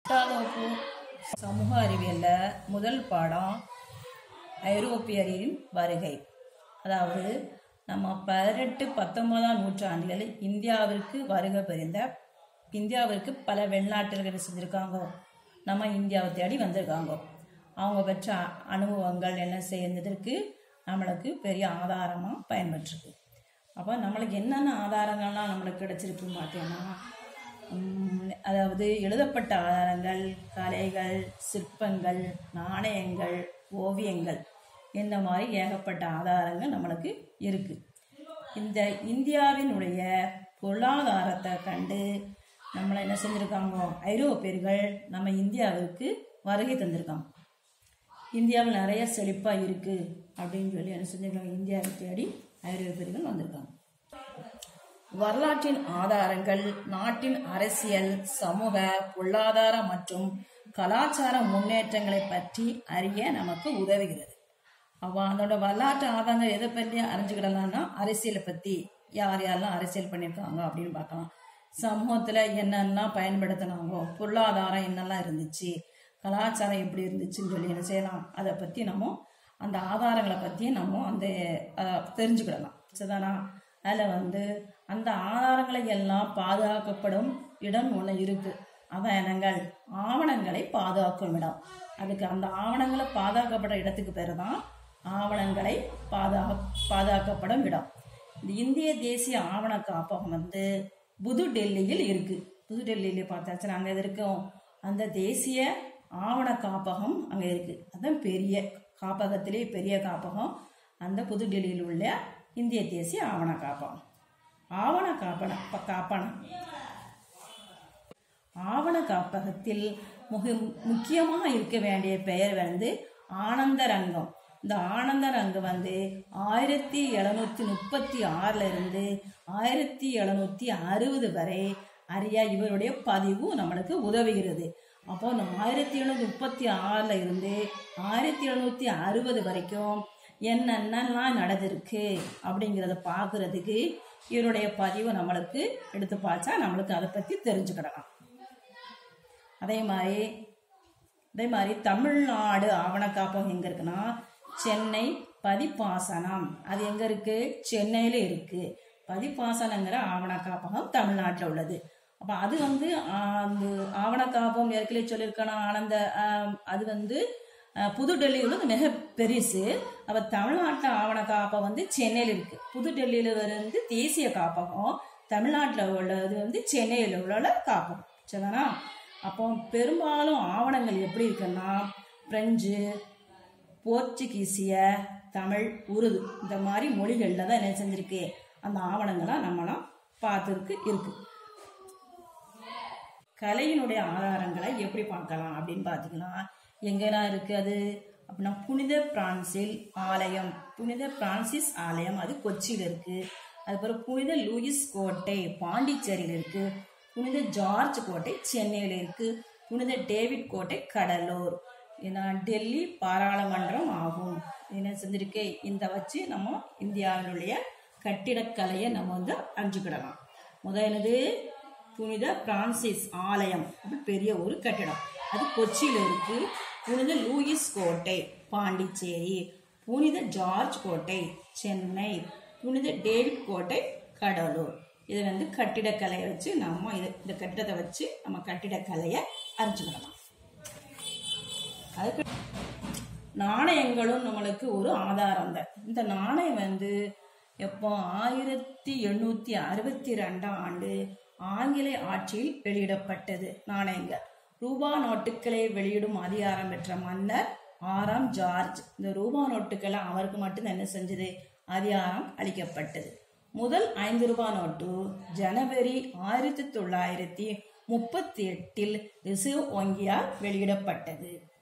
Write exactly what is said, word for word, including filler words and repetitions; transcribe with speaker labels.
Speaker 1: எட்டாவது வகுப்பு சமூக அறிவியலில் முதல் பாடம் ஐரோப்பியரின் வருகை. அதாவது நம்ம பதினெட்டு பத்தொன்பதாம் நூற்றாண்டுகளில் இந்தியாவிற்கு வருகை புரிந்த இந்தியாவிற்கு பல வெளிநாட்டர்கள் செஞ்சுருக்காங்க. நம்ம இந்தியாவை தேடி வந்திருக்காங்க. அவங்க பெற்ற அனுபவங்கள் என்ன செய்யறதுக்கு நம்மளுக்கு பெரிய ஆதாரமாக பயன்பட்டுருக்கு. அப்போ நம்மளுக்கு என்னென்ன ஆதாரங்கள்லாம் நம்மளுக்கு கிடைச்சிருக்குன்னு பார்த்தீங்கன்னா, அதாவது எழுதப்பட்ட ஆதாரங்கள், கலைகள், சிற்பங்கள், நாணயங்கள், ஓவியங்கள், இந்த மாதிரி ஏகப்பட்ட ஆதாரங்கள் நம்மளுக்கு இருக்குது. இந்த இந்தியாவினுடைய பொருளாதாரத்தை கண்டு நம்மளை என்ன செஞ்சுருக்காங்க, ஐரோப்பியர்கள் நம்ம இந்தியாவிற்கு வருகை தந்திருக்காங்க. இந்தியாவில் நிறைய செழிப்பாக இருக்குது அப்படின்னு சொல்லி என்ன செஞ்சுருக்காங்க, இந்தியாவை தேடி ஐரோப்பியர்கள் வந்திருக்காங்க. வரலாற்றின் ஆதாரங்கள் நாட்டின் அரசியல், சமூக, பொருளாதார மற்றும் கலாச்சார முன்னேற்றங்களை பற்றி அறிய நமக்கு உதவுகிறது. அப்போ அதோட வரலாற்று ஆதாரங்கள் எதை பற்றி அறிஞ்சுக்கிடலாம்னா, அரசியலை பற்றி யார் யாரெல்லாம் அரசியல் பண்ணியிருக்காங்க அப்படின்னு பார்க்கலாம். சமூகத்தில் என்னெல்லாம் பயன்படுத்தினாங்கோ, பொருளாதாரம் என்னெல்லாம் இருந்துச்சு, கலாச்சாரம் எப்படி இருந்துச்சுன்னு சொல்லி என்ன செய்யலாம், அதை பற்றி நம்ம அந்த ஆதாரங்களை பற்றியும் நம்ம அந்த தெரிஞ்சுக்கிடலாம். சரிதானா? அதில் வந்து அந்த ஆதாரங்களை எல்லாம் பாதுகாக்கப்படும் இடம் ஒன்று இருக்குது. அதான் என்னங்கள், ஆவணங்களை பாதுகாக்கும் இடம். அதுக்கு அந்த ஆவணங்களை பாதுகாக்கப்பட்ட இடத்துக்கு பேர் தான் ஆவணங்களை பாதுகா பாதுகாக்கப்படும் இடம். இந்த இந்திய தேசிய ஆவண காப்பகம் வந்து புது டெல்லியில் இருக்குது. புது டெல்லியில் பார்த்தாச்சு அங்கே எது இருக்கோம், அந்த தேசிய ஆவண காப்பகம் அங்கே இருக்குது. அதுதான் பெரிய காப்பகத்திலே பெரிய காப்பகம் அந்த புது டெல்லியில் உள்ள இந்திய தேசிய ஆவண காப்பகம். ஆவண காப்பன காப்பனம் ஆவண காப்பகத்தில் முக முக்கியமாக இருக்க வேண்டிய பெயர் வந்து ஆனந்தரங்கம். இந்த ஆனந்தரங்கம் வந்து ஆயிரத்தி எழுநூத்தி முப்பத்தி ஆறுல இருந்து ஆயிரத்தி எழுநூத்தி அறுபது வரை அறிய இவருடைய பதிவு நம்மளுக்கு உதவுகிறது. அப்போ இந்த ஆயிரத்தி எழுநூத்தி முப்பத்தி ஆறுல இருந்து ஆயிரத்தி எழுநூத்தி அறுபது வரைக்கும் என்னென்னலாம் நடந்திருக்கு அப்படிங்கிறத பார்க்கறதுக்கு இவருடைய பதிவு நம்மளுக்கு எடுத்து பார்த்தா நம்மளுக்கு அதை பற்றி தெரிஞ்சுக்கிடலாம். அதே மாதிரி அதே மாதிரி தமிழ்நாடு ஆவண காப்பகம் எங்கே இருக்குன்னா, சென்னை பதிப்பாசனம். அது எங்கே இருக்குது, சென்னையில் இருக்குது. பதிப்பாசனங்கிற ஆவண காப்பகம் தமிழ்நாட்டில் உள்ளது. அப்போ அது வந்து அந்த ஆவண காப்பகம் ஏற்கனவே சொல்லியிருக்கணும் ஆனந்த, அது வந்து புது டெல்லியில் உள்ளது மிக பெருசு. அப்போ தமிழ்நாட்டில் ஆவண காப்பகம் வந்து சென்னையில் இருக்குது. புது டெல்லியில் வந்து தேசிய காப்பகம், தமிழ்நாட்டில் உள்ளது வந்து சென்னையில் உள்ள காப்பகம். சரிதானா? அப்போ பெரும்பாலும் ஆவணங்கள் எப்படி இருக்குன்னா, பிரெஞ்சு, போர்ச்சுகீசிய, தமிழ், உருது இந்த மாதிரி மொழிகளில் தான் என்ன செஞ்சிருக்கு, அந்த ஆவணங்களாக நம்மளாம் பார்த்துருக்கு இருக்கு. கலையினுடைய ஆதாரங்களை எப்படி பார்க்கலாம் அப்படின்னு பார்த்தீங்கன்னா, எங்கெல்லாம் இருக்கு அது அப்படின்னா, புனித பிரான்சில் ஆலயம், புனித பிரான்சிஸ் ஆலயம் அது கொச்சியில் இருக்கு. அதுக்கப்புறம் புனித லூயிஸ் கோட்டை பாண்டிச்சேரியில் இருக்கு. புனித ஜார்ஜ் கோட்டை சென்னையில் இருக்கு. புனித டேவிட் கோட்டை கடலூர். ஏன்னா டெல்லி பாராளுமன்றம் ஆகும். என்ன செஞ்சிருக்கு, இந்த வச்சு நம்ம இந்தியாவினுடைய கட்டிடக்கலையை நம்ம வந்து அறிஞ்சுக்கிடலாம். முதலது புனித பிரான்சிஸ் ஆலயம், பெரிய ஒரு கட்டிடம், அது கொச்சியில் இருக்கு. புனித லூயிஸ் கோட்டை பாண்டிச்சேரி, புனித ஜார்ஜ் கோட்டை சென்னை, புனித டேவிட் கோட்டை கடலூர். இதை வந்து கட்டிடக்கலையை வச்சு நம்ம இது இந்த கட்டிடத்தை வச்சு நம்ம கட்டிடக்கலையை அறிஞ்சுக்கிடலாம். அதுக்கு நாணயங்களும் நம்மளுக்கு ஒரு ஆதாரம் தான். இந்த நாணயம் வந்து எப்போ ஆயிரத்தி எண்ணூத்தி அறுபத்தி ரெண்டாம் ஆண்டு ஆங்கில ஆட்சியில் வெளியிடப்பட்டது. நாணயங்கள் ரூபா நோட்டுகளை வெளியிடும் அதிகாரம் பெற்ற மன்னர் ஆறாம் ஜார்ஜ் இந்த ரூபா நோட்டுக்களை அவருக்கு மட்டும் என்ன செஞ்சது, அதிகாரம் அளிக்கப்பட்டது. முதல் ஐந்து ரூபாய் நோட்டு ஜனவரி ஆயிரத்தி தொள்ளாயிரத்தி முப்பத்தி எட்டில் ரிசர்வ் வங்கியால் வெளியிடப்பட்டது.